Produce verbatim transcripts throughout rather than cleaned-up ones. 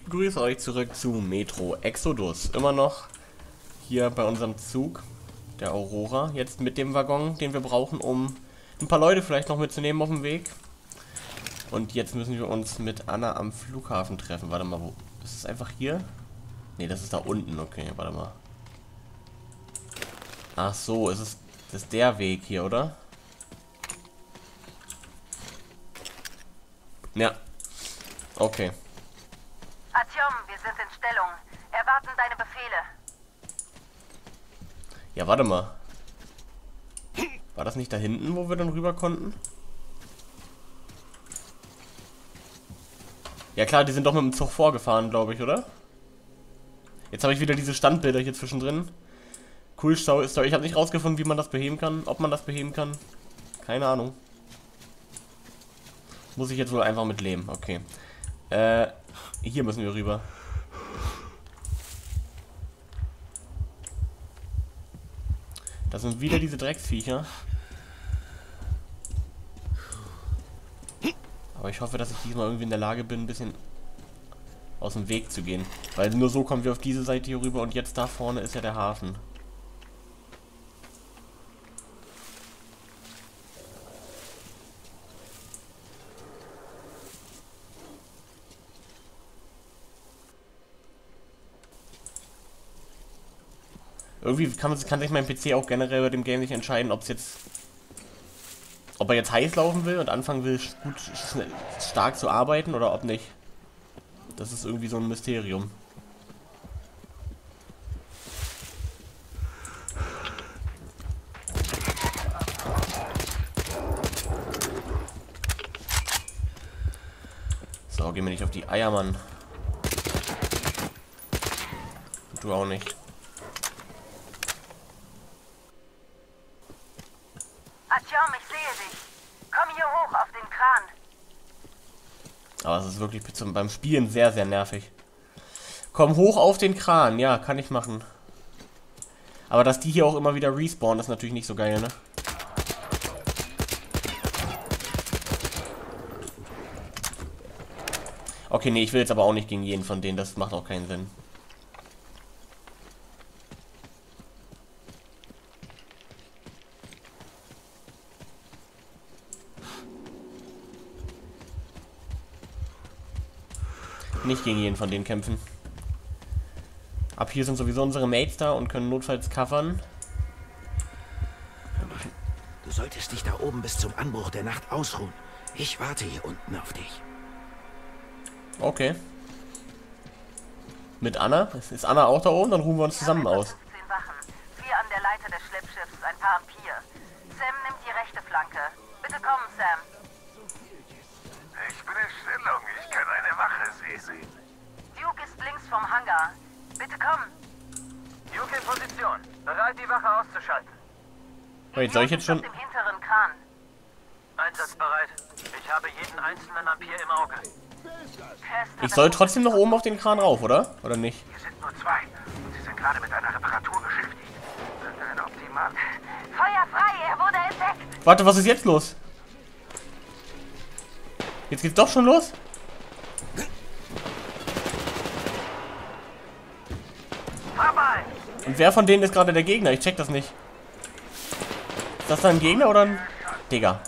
begrüße euch zurück zu Metro Exodus. Immer noch hier bei unserem Zug, der Aurora. Jetzt mit dem Waggon, den wir brauchen, um ein paar Leute vielleicht noch mitzunehmen auf dem Weg. Und jetzt müssen wir uns mit Anna am Flughafen treffen. Warte mal, wo? Ist es einfach hier? Ne, das ist da unten. Okay, warte mal. Ach so, ist es das ist der Weg hier, oder? Ja. Okay. Artyom, wir sind in Stellung. Erwarten deine Befehle. Ja, warte mal. War das nicht da hinten, wo wir dann rüber konnten? Ja klar, die sind doch mit dem Zug vorgefahren, glaube ich, oder? Jetzt habe ich wieder diese Standbilder hier zwischendrin. Cool, Story. Ich habe nicht rausgefunden, wie man das beheben kann. Ob man das beheben kann. Keine Ahnung. Muss ich jetzt wohl einfach mit leben. Okay. Äh, hier müssen wir rüber. Das sind wieder diese Drecksviecher. Aber ich hoffe, dass ich diesmal irgendwie in der Lage bin, ein bisschen aus dem Weg zu gehen. Weil nur so kommen wir auf diese Seite hier rüber und jetzt da vorne ist ja der Hafen. Irgendwie kann, man, kann sich mein P C auch generell bei dem Game nicht entscheiden, ob es jetzt, ob er jetzt heiß laufen will und anfangen will, gut, schnell, stark zu arbeiten oder ob nicht. Das ist irgendwie so ein Mysterium. So, geh mir nicht auf die Eier, Mann. Du auch nicht. Artyom, ich sehe dich. Komm hier hoch auf den Kran. Aber es ist wirklich zum, beim Spielen sehr, sehr nervig. Komm hoch auf den Kran. Ja, kann ich machen. Aber dass die hier auch immer wieder respawnen, ist natürlich nicht so geil, ne? Okay, nee, ich will jetzt aber auch nicht gegen jeden von denen. Das macht auch keinen Sinn. Nicht gegen jeden von denen kämpfen. Ab hier sind sowieso unsere Mates da und können notfalls covern. Du solltest dich da oben bis zum Anbruch der Nacht ausruhen. Ich warte hier unten auf dich. Okay. Mit Anna? Ist Anna auch da oben? Dann ruhen wir uns zusammen aus. fünfzehn Wachen. Vier an der Leiter des Schleppschiffs, ein paar am Pier. Sam nimmt die rechte Flanke. Bitte kommen, Sam. Ich bin in Stellung. Ich kann eine Wache sehen. Duke ist links vom Hangar. Bitte komm. Duke in Position. Bereit, die Wache auszuschalten. Wait, soll ich jetzt schon... Auf dem hinteren Kran. Einsatzbereit. Ich habe jeden einzelnen am Pier im Auge. Ich soll trotzdem noch oben auf den Kran rauf, oder? Oder nicht? Hier sind nur zwei. Und sie sind gerade mit einer Reparatur beschäftigt. Könnte ein optimal... Feuer frei, er wurde entdeckt. Warte, was ist jetzt los? Jetzt geht's doch schon los? Vorbei! Und wer von denen ist gerade der Gegner? Ich check das nicht. Ist das da ein Gegner oder ein... Digga.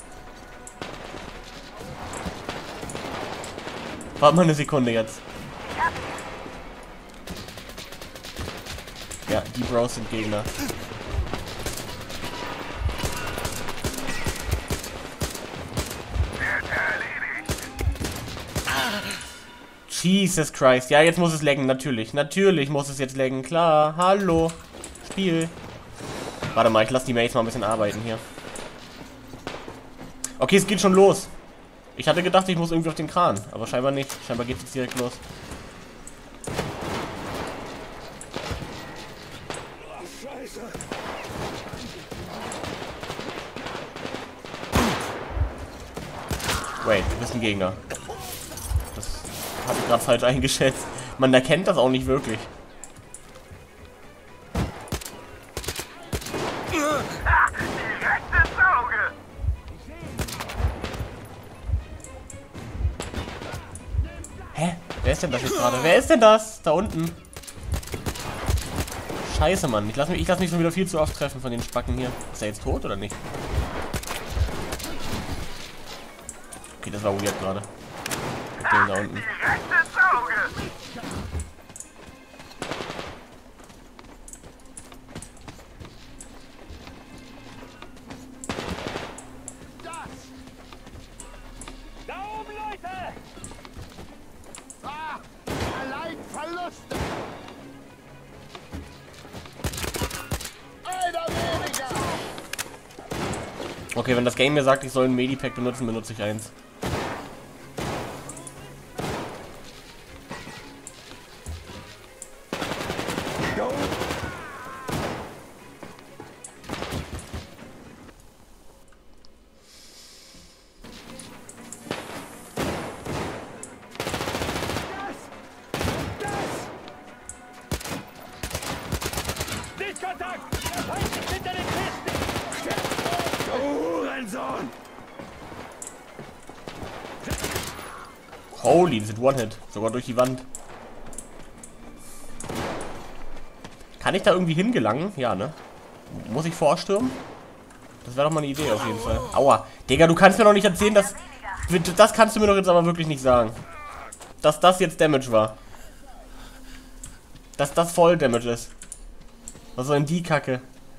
Warte mal eine Sekunde jetzt. Ja, die Bros sind Gegner. Jesus Christ. Ja, jetzt muss es laggen. Natürlich. Natürlich muss es jetzt laggen. Klar. Hallo. Spiel. Warte mal, ich lasse die Mates mal ein bisschen arbeiten hier. Okay, es geht schon los. Ich hatte gedacht, ich muss irgendwie auf den Kran. Aber scheinbar nicht. Scheinbar geht es jetzt direkt los. Wait, du bist ein Gegner. Das habe ich gerade falsch eingeschätzt. Man erkennt das auch nicht wirklich. Direkt ins Auge! Hä? Wer ist denn das jetzt gerade? Wer ist denn das? Da unten. Scheiße, Mann. Ich lasse mich, ich lass mich schon wieder viel zu oft treffen von den Spacken hier. Ist er jetzt tot oder nicht? Okay, das war weird gerade. Mit dem da unten. Okay, wenn das Game mir sagt, ich soll ein Medipack benutzen, benutze ich eins. Holy, die sind One-Hit. Sogar durch die Wand. Kann ich da irgendwie hingelangen? Ja, ne? Muss ich vorstürmen? Das wäre doch mal eine Idee auf jeden Fall. Aua. Digga, du kannst mir doch nicht erzählen, dass... Das kannst du mir doch jetzt aber wirklich nicht sagen. Dass das jetzt Damage war. Dass das voll Damage ist. Was soll denn die Kacke?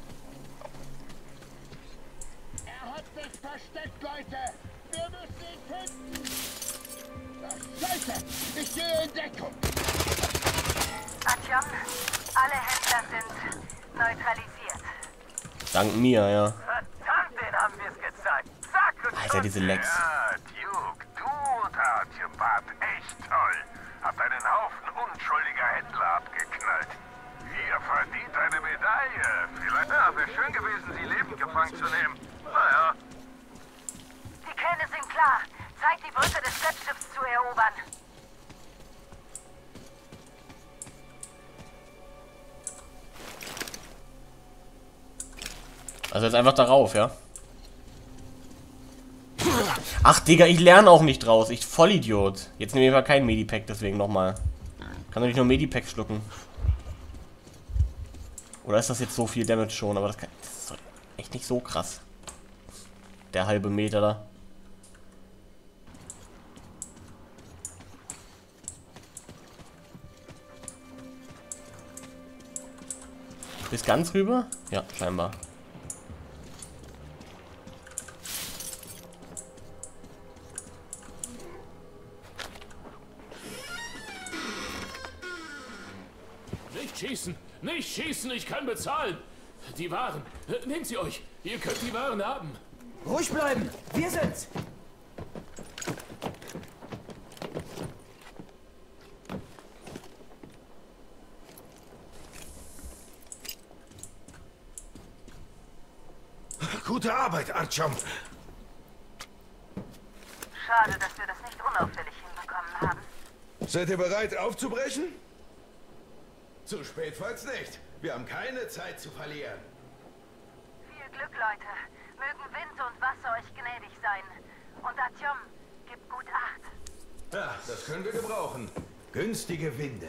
Er hat sich versteckt, Leute! Wir müssen ihn finden! Scheiße! Ich gehe in Deckung! Artyom, alle Händler sind neutralisiert. Dank mir, ja. Verdammt, den haben wir es gezeigt. Sag uns Alter, diese Lecks. Ja, Duke, du und Artyom wart echt toll. Habt einen Haufen unschuldiger Händler abgeknallt. Ihr verdient eine Medaille. Vielleicht ja, wäre schön gewesen, sie lebend gefangen zu nehmen. Naja. Die Pläne sind klar. Zeit, die Brücke des Schleppschiffs zu erobern. Also jetzt einfach darauf, ja? Ach, Digga, ich lerne auch nicht draus. Ich Vollidiot. Jetzt nehme ich aber kein Medipack, deswegen nochmal. Kann doch nicht nur Medipacks schlucken. Oder ist das jetzt so viel Damage schon? Aber das, kann, das ist doch echt nicht so krass. Der halbe Meter da. Bis ganz rüber? Ja, scheinbar. Nicht schießen! Nicht schießen! Ich kann bezahlen! Die Waren! Nehmt sie euch! Ihr könnt die Waren haben! Ruhig bleiben! Wir sind's! Gute Arbeit, Artyom. Schade, dass wir das nicht unauffällig hinbekommen haben. Seid ihr bereit, aufzubrechen? Zu spät, falls nicht. Wir haben keine Zeit zu verlieren. Viel Glück, Leute. Mögen Wind und Wasser euch gnädig sein. Und Artyom, gib gut Acht. Ja, das können wir gebrauchen. Günstige Winde.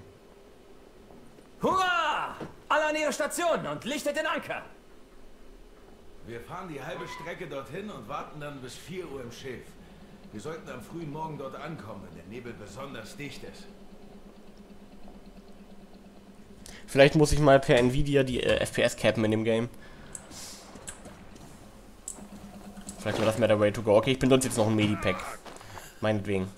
Hurra! Alle an ihre Station und lichtet den Anker! Wir fahren die halbe Strecke dorthin und warten dann bis vier Uhr im Schiff. Wir sollten am frühen Morgen dort ankommen, wenn der Nebel besonders dicht ist. Vielleicht muss ich mal per Nvidia die äh, F P S cappen in dem Game. Vielleicht war das mehr der Way to go. Okay, ich benutze jetzt noch ein Medipack. Meinetwegen.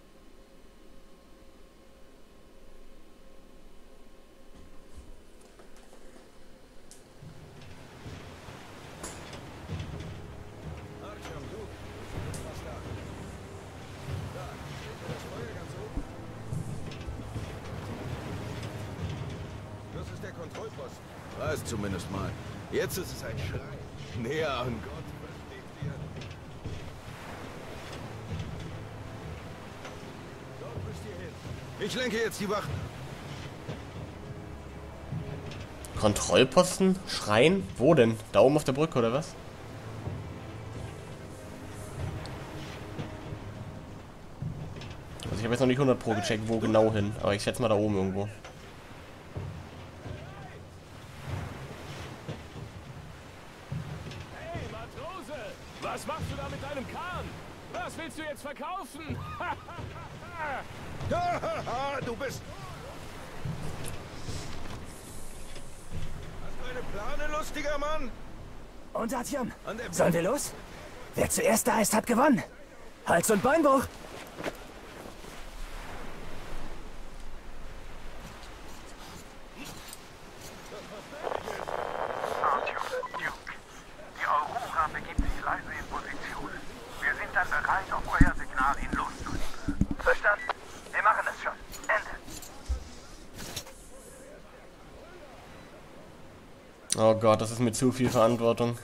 War es zumindest mal. Jetzt ist es ein Schrein. Näher an Gott, versteht ihr? Dort müsst ihr hin. Ich lenke jetzt die Wachen. Kontrollposten? Schrein? Wo denn? Da oben auf der Brücke, oder was? Also ich habe jetzt noch nicht hundert Pro gecheckt, wo genau hin. Aber ich schätze mal da oben irgendwo. Hey, Matrose! Was machst du da mit deinem Kahn? Was willst du jetzt verkaufen? Du bist... Hast du eine Plane, lustiger Mann? Und Artyom, sollen wir los? Wer zuerst da ist, hat gewonnen. Hals- und Beinbruch. Artyom, Duke. Die Aurora begibt sich leise in Position. Wir sind dann bereit, auf euer Signal hin loszulegen. Verstanden? Wir machen es schon. Ende. Oh Gott, das ist mir zu viel Verantwortung.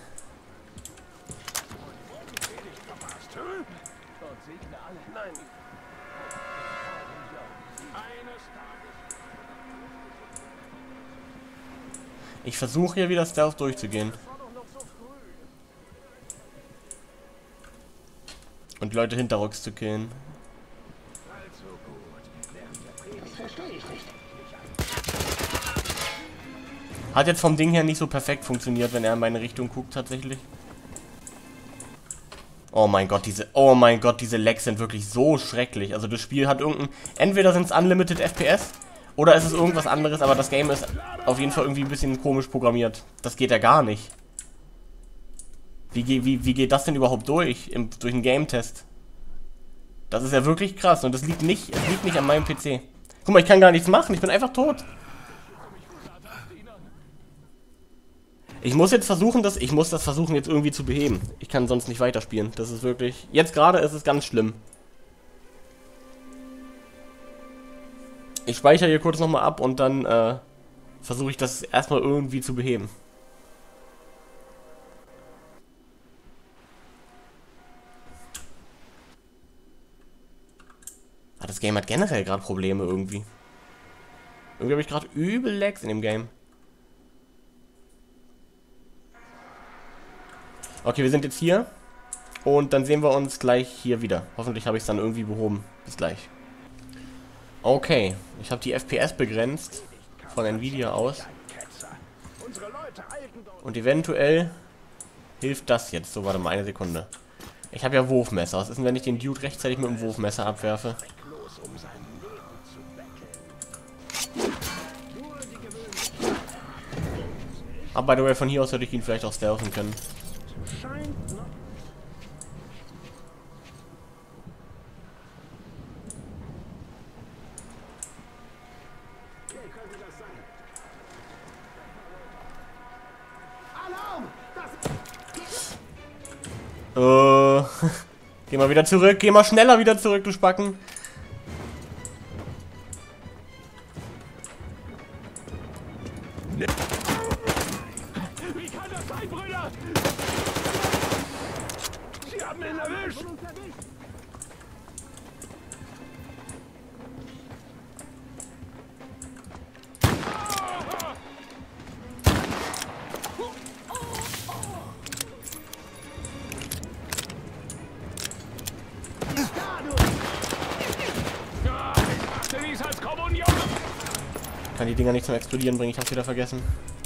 Ich versuche hier wieder Stealth durchzugehen. Und die Leute hinterrücks zu killen. Hat jetzt vom Ding her nicht so perfekt funktioniert, wenn er in meine Richtung guckt tatsächlich. Oh mein Gott, diese, oh mein Gott, diese Lags sind wirklich so schrecklich. Also das Spiel hat irgendein, entweder sind es Unlimited F P S oder ist es irgendwas anderes, aber das Game ist auf jeden Fall irgendwie ein bisschen komisch programmiert. Das geht ja gar nicht. Wie, wie, wie geht das denn überhaupt durch, im, durch einen Game-Test? Das ist ja wirklich krass und das liegt nicht, es liegt nicht an meinem P C. Guck mal, ich kann gar nichts machen, ich bin einfach tot. Ich muss jetzt versuchen, das, ich muss das versuchen jetzt irgendwie zu beheben. Ich kann sonst nicht weiterspielen. Das ist wirklich, jetzt gerade ist es ganz schlimm. Ich speichere hier kurz nochmal ab und dann äh, versuche ich das erstmal irgendwie zu beheben. Ah, das Game hat generell gerade Probleme irgendwie. Irgendwie habe ich gerade übel Lags in dem Game. Okay, wir sind jetzt hier. Und dann sehen wir uns gleich hier wieder. Hoffentlich habe ich es dann irgendwie behoben. Bis gleich. Okay, ich habe die F P S begrenzt. Von Nvidia aus. Und eventuell hilft das jetzt. So, warte mal, eine Sekunde. Ich habe ja Wurfmesser. Was ist denn, wenn ich den Dude rechtzeitig mit dem Wurfmesser abwerfe? Aber by the way, von hier aus hätte ich ihn vielleicht auch stealthen können. Äh, geh mal wieder zurück, geh mal schneller wieder zurück, du Spacken. Wie kann das sein, Brüder? Sie haben ihn erwischt! Kann die Dinger nicht zum Explodieren bringen, ich hab's wieder vergessen.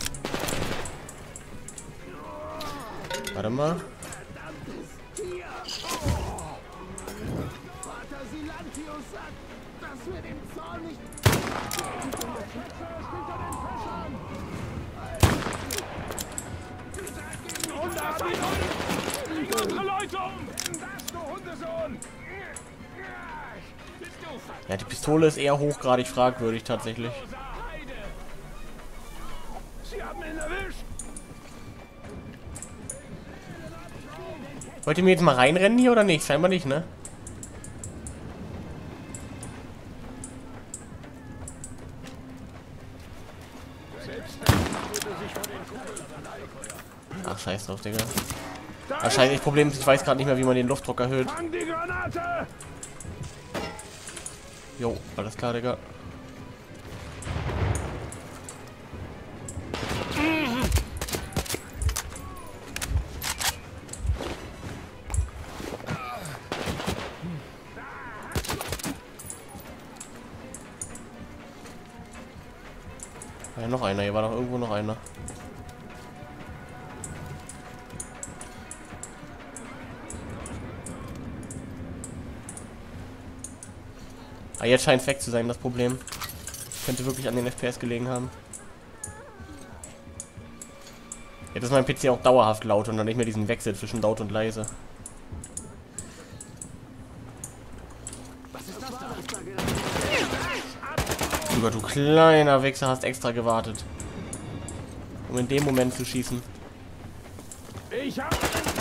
Warte mal. Ja, die Pistole ist eher hochgradig fragwürdig tatsächlich. Wollt ihr mir jetzt mal reinrennen hier oder nicht? Scheinbar nicht, ne? Ach, scheiß drauf, Digga. Wahrscheinlich Problem ist, ich weiß gerade nicht mehr, wie man den Luftdruck erhöht. Jo, alles klar, Digga. noch einer. Hier war doch irgendwo noch einer. Ah, jetzt scheint es weg zu sein, das Problem. Könnte wirklich an den F P S gelegen haben. Jetzt ist mein P C auch dauerhaft laut und dann nicht mehr diesen Wechsel zwischen laut und leise. Lieber du kleiner Wichser, hast extra gewartet, um in dem Moment zu schießen. Ich hab...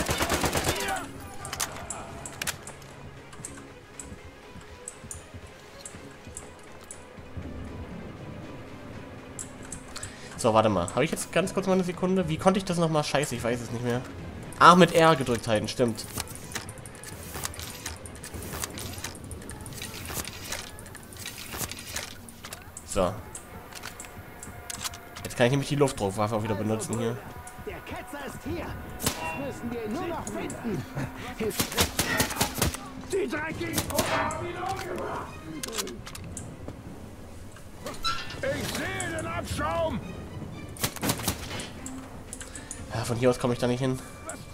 So, warte mal. Habe ich jetzt ganz kurz mal eine Sekunde? Wie konnte ich das nochmal? Scheiße, ich weiß es nicht mehr. Ach, mit R gedrückt halten, stimmt. So. Jetzt kann ich nämlich die Luftdruckwaffe auch wieder benutzen hier. Der Ketzer ist hier. Jetzt müssen wir nur noch finden. Die dreckigen Puppe haben ihn umgebracht. Ich sehe den Abschaum. Ja, von hier aus komme ich da nicht hin.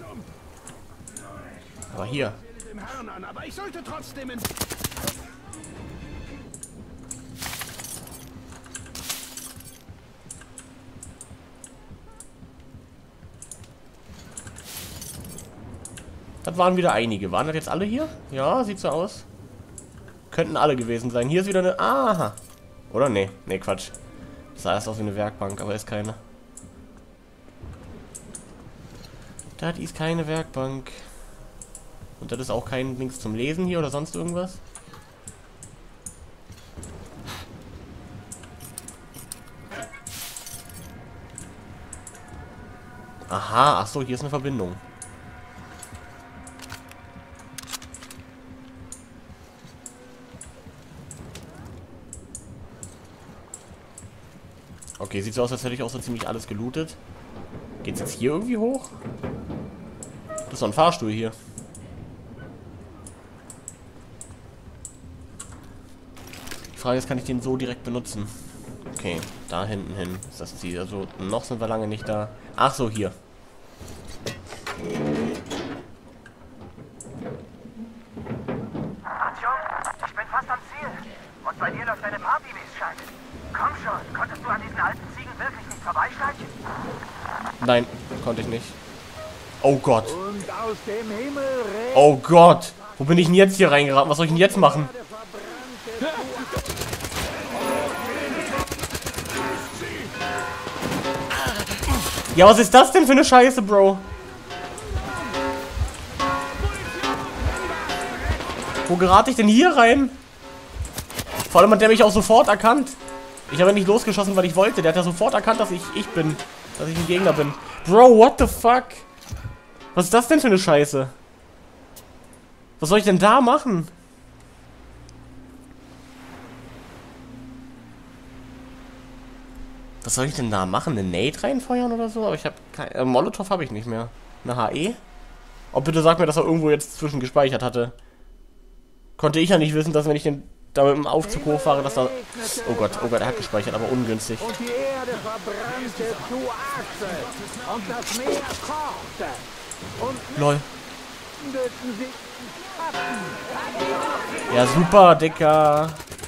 Aber hier. Dem Herrn an, aber ich sollte trotzdem in... Das waren wieder einige. Waren das jetzt alle hier? Ja, sieht so aus. Könnten alle gewesen sein. Hier ist wieder eine... Aha. Oder? Nee. Nee, Quatsch. Das sah erst aus wie eine Werkbank, aber ist keine. Das ist keine Werkbank. Und das ist auch kein Links zum Lesen hier oder sonst irgendwas. Aha, ach so, hier ist eine Verbindung. Okay, sieht so aus, als hätte ich auch so ziemlich alles gelootet. Geht's jetzt hier irgendwie hoch? Das ist doch ein Fahrstuhl hier. Die Frage ist, kann ich den so direkt benutzen? Okay, da hinten hin ist das Ziel. Also noch sind wir lange nicht da. Ach so, hier. Artyom, ich bin fast am Ziel. Und bei dir läuft deine Party, wie es scheint. Komm schon, konntest du an diesen alten Ziegen wirklich nicht vorbeischleichen? Nein, konnte ich nicht. Oh Gott. Und aus dem Himmel regnet Oh Gott. Wo bin ich denn jetzt hier reingeraten? Was soll ich denn jetzt machen? Ja, was ist das denn für eine Scheiße, Bro? Wo gerate ich denn hier rein? Vor allem hat der mich auch sofort erkannt. Ich habe nicht losgeschossen, weil ich wollte. Der hat ja sofort erkannt, dass ich ich bin. Dass ich ein Gegner bin. Bro, what the fuck? Was ist das denn für eine Scheiße? Was soll ich denn da machen? Was soll ich denn da machen? Eine Nade reinfeuern oder so? Aber ich habe kein... Äh, Molotow habe ich nicht mehr. Eine H E? Oh, bitte sag mir, dass er irgendwo jetzt zwischen gespeichert hatte. Konnte ich ja nicht wissen, dass wenn ich den da mit dem Aufzug hochfahre, dass da... Oh Gott, oh Gott, er hat gespeichert, aber ungünstig. und die Erde verbrannte zu Asche und das Meer kochte und Lol. mündeten sich Schatten. Ja, super, Dicker.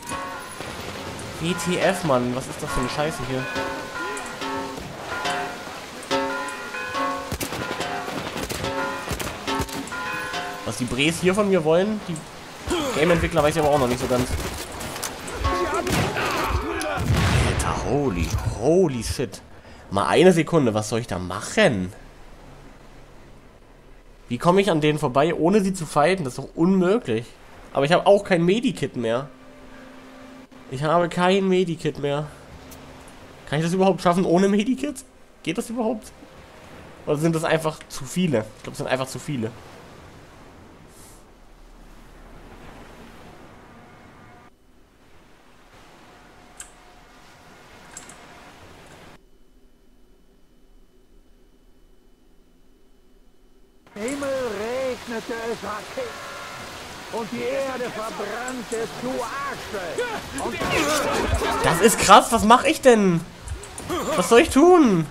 W T F, Mann. Was ist das für eine Scheiße hier? Was die Bres hier von mir wollen, die Game-Entwickler weiß ich aber auch noch nicht so ganz. Alter, holy, holy shit. Mal eine Sekunde, was soll ich da machen? Wie komme ich an denen vorbei, ohne sie zu fighten? Das ist doch unmöglich. Aber ich habe auch kein Medikit mehr. Ich habe kein Medikit mehr. Kann ich das überhaupt schaffen ohne Medikit? Geht das überhaupt? Oder sind das einfach zu viele? Ich glaube, es sind einfach zu viele. Himmel regnete es Raketen und die Erde verbrannte zu Asche. Und Das ist krass, was mache ich denn? Was soll ich tun?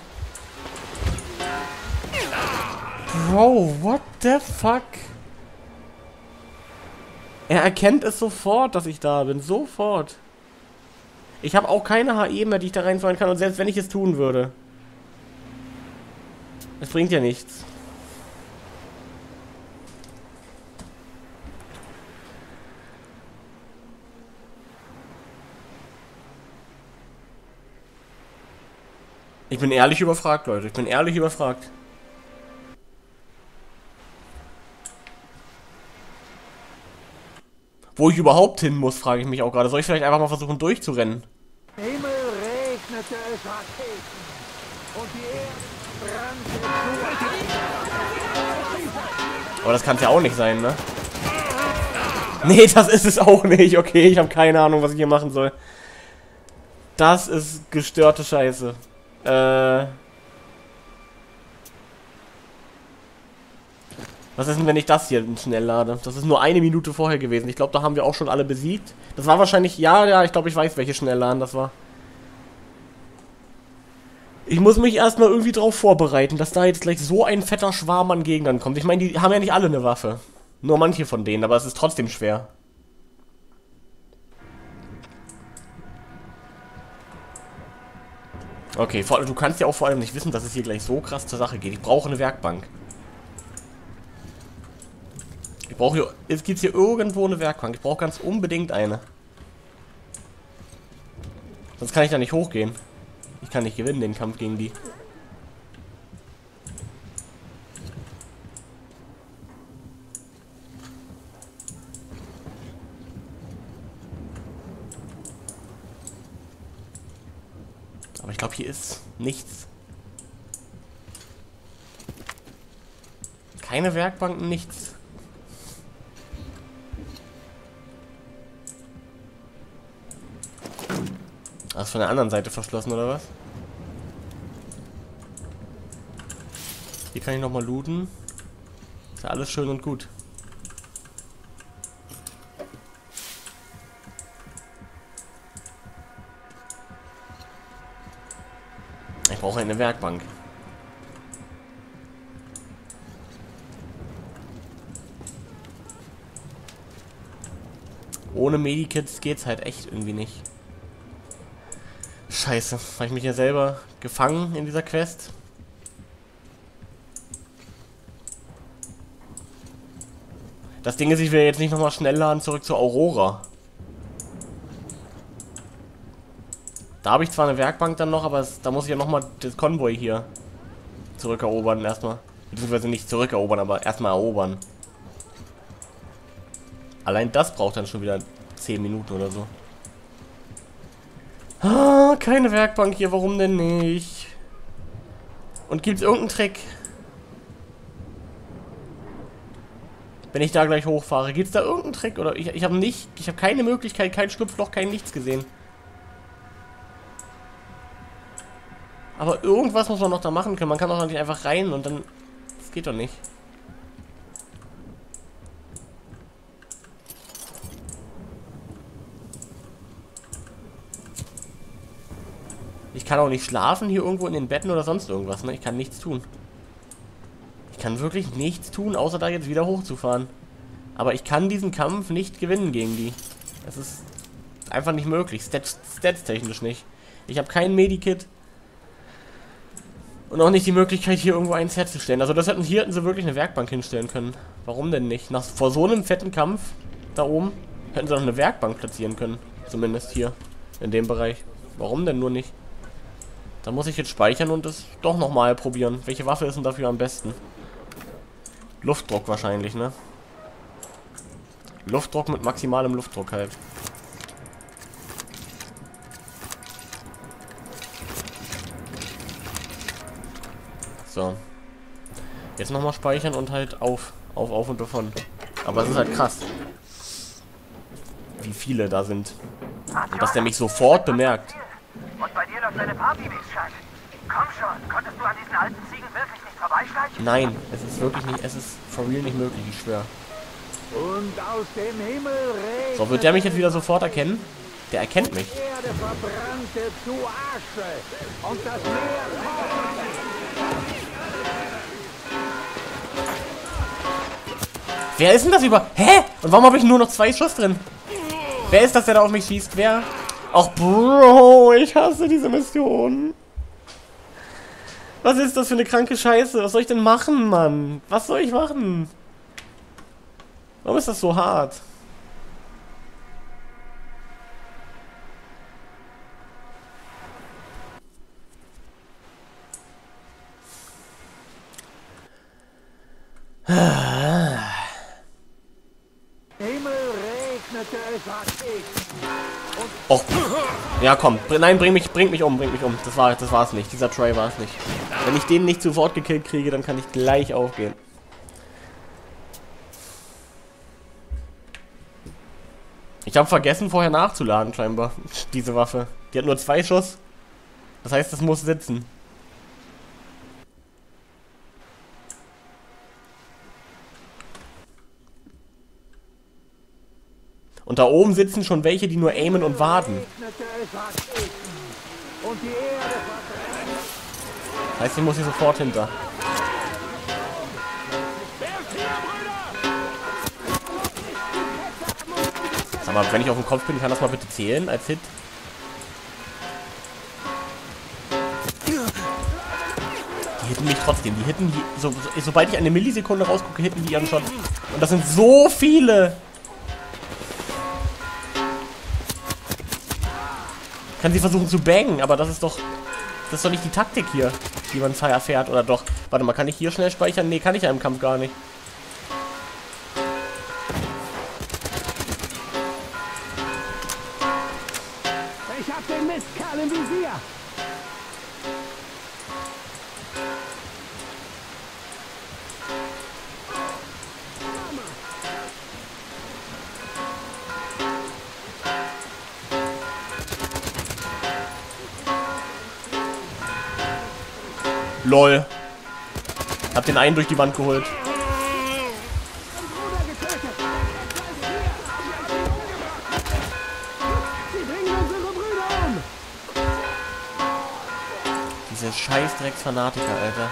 Bro, what the fuck? Er erkennt es sofort, dass ich da bin. Sofort. Ich habe auch keine H E mehr, die ich da reinfallen kann. Und selbst wenn ich es tun würde. Es bringt ja nichts. Ich bin ehrlich überfragt, Leute. Ich bin ehrlich überfragt. Wo ich überhaupt hin muss, frage ich mich auch gerade. Soll ich vielleicht einfach mal versuchen durchzurennen? Himmel regnete es Raketen und die Erde brannte. Aber das kann es ja auch nicht sein, ne? Nee, das ist es auch nicht. Okay, ich habe keine Ahnung, was ich hier machen soll. Das ist gestörte Scheiße. Äh... Was ist denn, wenn ich das hier schnell lade? Das ist nur eine Minute vorher gewesen. Ich glaube, da haben wir auch schon alle besiegt. Das war wahrscheinlich... Ja, ja, ich glaube, ich weiß, welche Schnellladen das war. Ich muss mich erstmal irgendwie drauf vorbereiten, dass da jetzt gleich so ein fetter Schwarm an Gegnern kommt. Ich meine, die haben ja nicht alle eine Waffe. Nur manche von denen, aber es ist trotzdem schwer. Okay, vor allem, du kannst ja auch vor allem nicht wissen, dass es hier gleich so krass zur Sache geht. Ich brauche eine Werkbank. Ich brauche hier... Jetzt gibt es hier irgendwo eine Werkbank. Ich brauche ganz unbedingt eine. Sonst kann ich da nicht hochgehen. Ich kann nicht gewinnen, den Kampf gegen die. Aber ich glaube, hier ist nichts. Keine Werkbanken, nichts. Das ist von der anderen Seite verschlossen, oder was? Hier kann ich nochmal looten. Ist ja alles schön und gut. Ich brauche eine Werkbank. Ohne Medikits geht's halt echt irgendwie nicht. Scheiße, habe ich mich ja selber gefangen in dieser Quest? Das Ding ist, ich will jetzt nicht nochmal schnell laden zurück zur Aurora. Da habe ich zwar eine Werkbank dann noch, aber es, da muss ich ja nochmal das Konvoi hier zurückerobern erstmal. Beziehungsweise nicht zurückerobern, aber erstmal erobern. Allein das braucht dann schon wieder zehn Minuten oder so. Ah, keine Werkbank hier, warum denn nicht? Und gibt's irgendeinen Trick? Wenn ich da gleich hochfahre, gibt's da irgendeinen Trick? Oder ich, ich habe nicht, ich habe keine Möglichkeit, kein Schlupfloch, kein nichts gesehen. Aber irgendwas muss man noch da machen können. Man kann doch nicht einfach rein und dann... Das geht doch nicht. Ich kann auch nicht schlafen hier irgendwo in den Betten oder sonst irgendwas, ne? Ich kann nichts tun. Ich kann wirklich nichts tun, außer da jetzt wieder hochzufahren. Aber ich kann diesen Kampf nicht gewinnen gegen die. Das ist einfach nicht möglich. Stats, Stats-technisch nicht. Ich habe kein Medikit. Und auch nicht die Möglichkeit, hier irgendwo eins herzustellen. Also das hätten, hier hätten sie wirklich eine Werkbank hinstellen können. Warum denn nicht? Nach, vor so einem fetten Kampf da oben hätten sie doch eine Werkbank platzieren können. Zumindest hier, in dem Bereich. Warum denn nur nicht? Da muss ich jetzt speichern und es doch nochmal probieren. Welche Waffe ist denn dafür am besten? Luftdruck wahrscheinlich, ne? Luftdruck mit maximalem Luftdruck halt. So. Jetzt nochmal speichern und halt auf, auf, auf und davon. Aber es ist halt krass. Wie viele da sind. Und dass der mich sofort bemerkt. Und bei dir läuft eine Party, wie es scheint. Komm schon, konntest du an diesen alten Ziegen wirklich nicht vorbeischleichen? Nein, es ist wirklich nicht, es ist for real nicht möglich, ich schwöre. Und aus dem Himmel regnet. So, wird der mich jetzt wieder sofort erkennen? Der erkennt mich. Erde verbrannte zu Asche und das Meer Wer ist denn das über... Hä? Und warum habe ich nur noch zwei Schuss drin? Wer ist das, der da auf mich schießt? Wer? Ach, Bro, ich hasse diese Mission. Was ist das für eine kranke Scheiße? Was soll ich denn machen, Mann? Was soll ich machen? Warum ist das so hart? Himmel regnete es als ich. Och. Ja, komm. Nein, bring mich, bring mich um, bring mich um. Das war, das war's nicht. Dieser Try war es nicht. Wenn ich den nicht sofort gekillt kriege, dann kann ich gleich aufgehen. Ich habe vergessen, vorher nachzuladen, scheinbar. Diese Waffe. Die hat nur zwei Schuss. Das heißt, das muss sitzen. Und da oben sitzen schon welche, die nur aimen und warten. Das heißt, ich muss hier sofort hinter. Sag mal, wenn ich auf dem Kopf bin, kann das mal bitte zählen als Hit? Die hitten mich trotzdem. Die hitten, die, so, so, sobald ich eine Millisekunde rausgucke, hitten die ihren Shot. Und das sind so viele. Kann sie versuchen zu bangen, aber das ist doch... Das ist doch nicht die Taktik hier, die man erfährt, oder doch? Warte mal, kann ich hier schnell speichern? Nee, kann ich ja im Kampf gar nicht. Ich hab den Mistkerl im Visier. LOL. Hab den einen durch die Wand geholt. Diese scheiß Drecksfanatiker, Alter.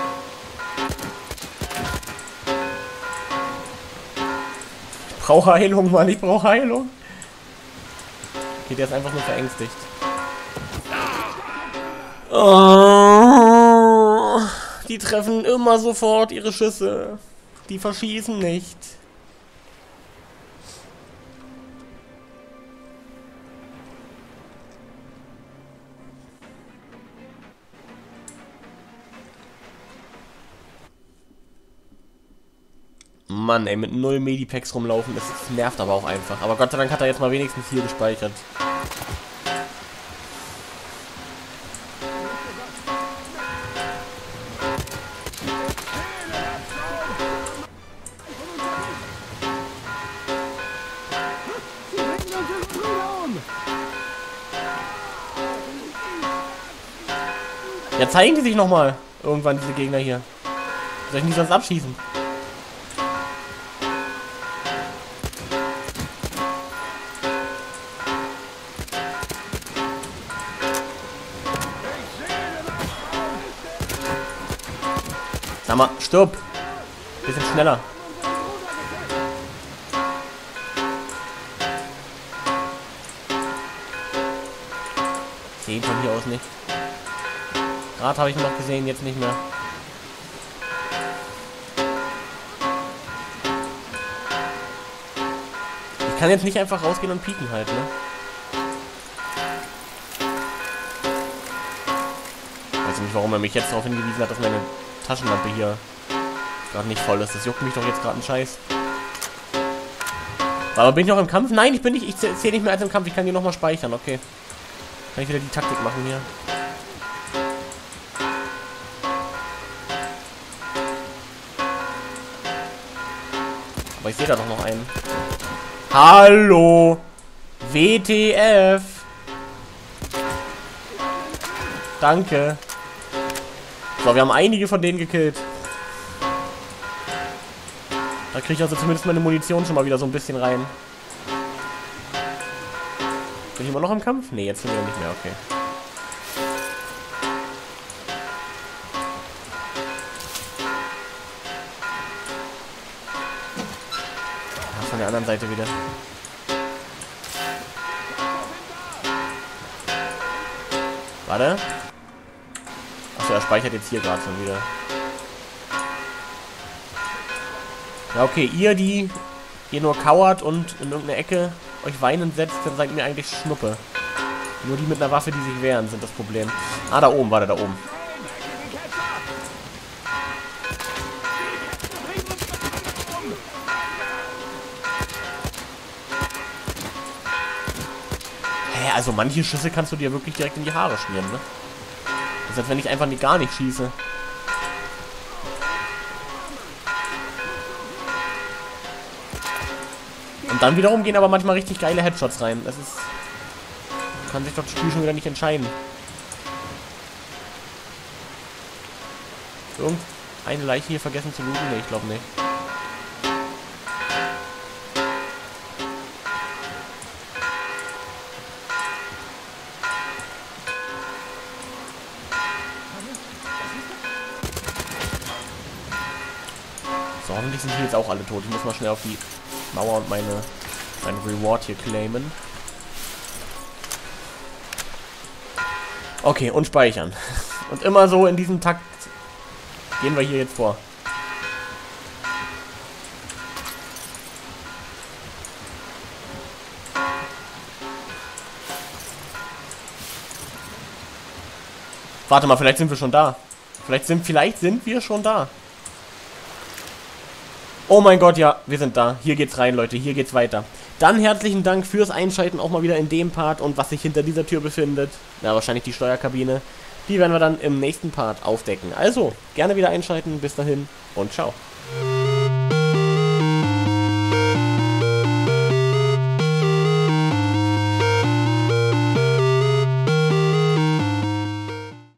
Ich brauche Heilung, Mann. Ich brauche Heilung. Okay, der ist einfach nur verängstigt. Oh, die treffen immer sofort ihre Schüsse. Die verschießen nicht. Mann, ey, mit null Medipacks rumlaufen, das nervt aber auch einfach. Aber Gott sei Dank hat er jetzt mal wenigstens viel gespeichert. Ja, zeigen die sich nochmal. Irgendwann, diese Gegner hier. Soll ich die sonst abschießen? Sag mal, stirb! Bisschen schneller. Ich sehe ihn von hier aus nicht. Gerade habe ich ihn noch gesehen, jetzt nicht mehr. Ich kann jetzt nicht einfach rausgehen und pieken halt, ne? Ich weiß nicht, warum er mich jetzt darauf hingewiesen hat, dass meine Taschenlampe hier gerade nicht voll ist. Das juckt mich doch jetzt gerade ein Scheiß. Aber bin ich noch im Kampf? Nein, ich bin nicht. Ich zähle nicht mehr als im Kampf. Ich kann hier nochmal speichern, okay. Kann ich wieder die Taktik machen hier. Aber ich sehe da doch noch einen. Hallo! W T F! Danke. So, wir haben einige von denen gekillt. Da kriege ich also zumindest meine Munition schon mal wieder so ein bisschen rein. Bin ich immer noch im Kampf? Ne, jetzt sind wir nicht mehr, okay. Ach, von der anderen Seite wieder. Warte. Achso, er speichert jetzt hier gerade schon wieder. Ja, okay, ihr, die ihr nur kauert und in irgendeine Ecke euch weinend setzt, dann seid mir eigentlich Schnuppe. Nur die mit einer Waffe, die sich wehren, sind das Problem. Ah, da oben, warte, da oben. Hä, also manche Schüsse kannst du dir wirklich direkt in die Haare schmieren, ne? Das ist, als wenn ich einfach nicht, gar nicht schieße. Und dann wiederum gehen aber manchmal richtig geile Headshots rein. Das ist... Kann sich doch das Spiel schon wieder nicht entscheiden. Irgendeine Leiche hier vergessen zu looten? Ne, ich glaube nicht. So, hoffentlich sind die jetzt auch alle tot. Ich muss mal schnell auf die Mauer und meine, mein Reward hier claimen. Okay, und speichern. Und immer so in diesem Takt gehen wir hier jetzt vor. Warte mal, vielleicht sind wir schon da. Vielleicht sind, vielleicht sind wir schon da. Oh mein Gott, ja, wir sind da. Hier geht's rein, Leute. Hier geht's weiter. Dann herzlichen Dank fürs Einschalten auch mal wieder in dem Part und was sich hinter dieser Tür befindet. Na, wahrscheinlich die Steuerkabine. Die werden wir dann im nächsten Part aufdecken. Also, gerne wieder einschalten. Bis dahin und ciao.